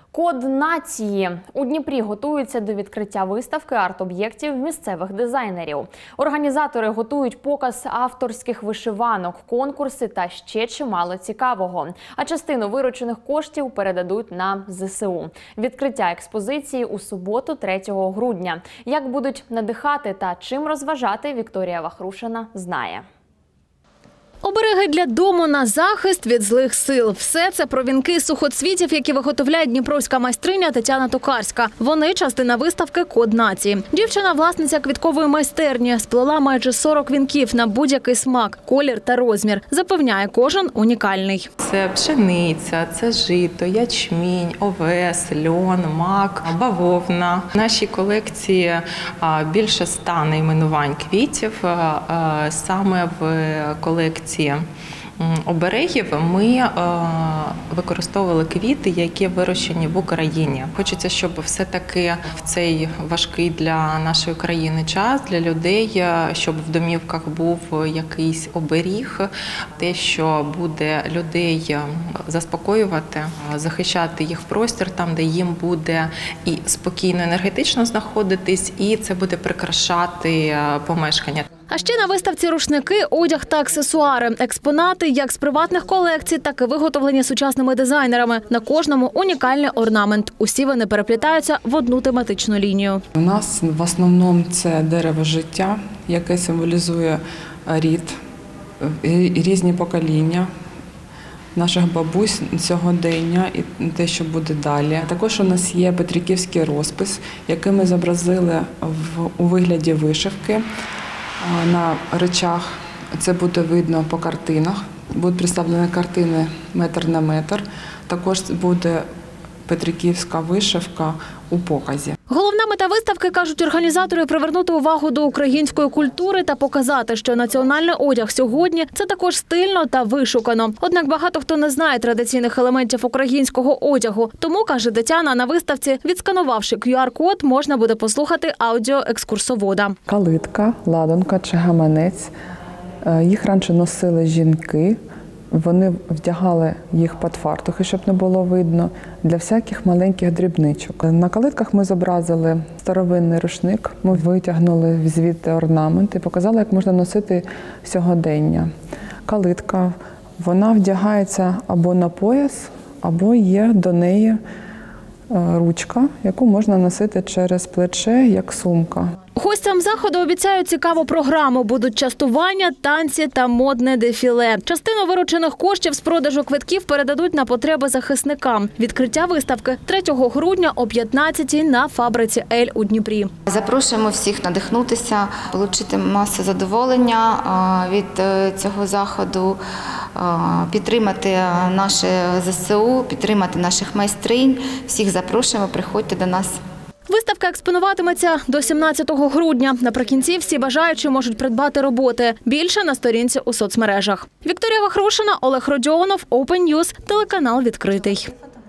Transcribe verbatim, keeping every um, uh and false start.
Код нації. У Дніпрі готуються до відкриття виставки арт-об'єктів місцевих дизайнерів. Організатори готують показ авторських вишиванок, конкурси та ще чимало цікавого. А частину виручених коштів передадуть на зе се у. Відкриття експозиції у суботу, третього грудня. Як будуть надихати та чим розважати, Вікторія Вахрушина знає. Обереги для дому на захист від злих сил. Все це про вінки сухоцвітів, які виготовляє дніпровська майстриня Тетяна Токарська. Вони – частина виставки «Код нації». Дівчина – власниця квіткової майстерні. Сплела майже сорок вінків на будь-який смак, колір та розмір. Запевняє, кожен унікальний. Це пшениця, це жито, ячмінь, овес, льон, мак, бавовна. В нашій колекції більше ста найменувань квітів. Саме в колекції оберегів ми використовували квіти, які вирощені в Україні. Хочеться, щоб все-таки в цей важкий для нашої країни час, для людей, щоб в домівках був якийсь оберіг, те, що буде людей заспокоювати, захищати їх простір там, де їм буде і спокійно енергетично знаходитись, і це буде прикрашати помешкання. А ще на виставці рушники, одяг та аксесуари. Експонати як з приватних колекцій, так і виготовлені сучасними дизайнерами. На кожному унікальний орнамент. Усі вони переплітаються в одну тематичну лінію. У нас в основному це дерево життя, яке символізує рід, різні покоління наших бабусь сьогодення і те, що буде далі. Також у нас є петриківський розпис, який ми зобразили в, у вигляді вишивки. На речах це буде видно по картинах. Будуть представлені картини метр на метр. Також буде петриківська вишивка у показі. Головна мета виставки, кажуть організатори, привернути увагу до української культури та показати, що національний одяг сьогодні – це також стильно та вишукано. Однак багато хто не знає традиційних елементів українського одягу. Тому, каже Тетяна, на виставці, відсканувавши ку ар код, можна буде послухати аудіо екскурсовода. Калитка, ладанка чи гаманець. Їх раніше носили жінки. Вони вдягали їх під фартухи, щоб не було видно, для всяких маленьких дрібничок. На калитках ми зобразили старовинний рушник, ми витягнули звідти орнамент і показали, як можна носити сьогодення. Калитка, вона вдягається або на пояс, або є до неї ручка, яку можна носити через плече, як сумка. Гостям заходу обіцяють цікаву програму. Будуть частування, танці та модне дефіле. Частину виручених коштів з продажу квитків передадуть на потреби захисникам. Відкриття виставки третього грудня о п'ятнадцятій на фабриці «Ель» у Дніпрі. Запрошуємо всіх надихнутися, отримати масу задоволення від цього заходу, підтримати наше зе се у, підтримати наших майстринь. Всіх запрошуємо, приходьте до нас. Виставка експонуватиметься до сімнадцятого грудня. Наприкінці всі бажаючі можуть придбати роботи. Більше на сторінці у соцмережах. Вікторія Вахрушина, Олег Родіонов, Open News, телеканал «Відкритий».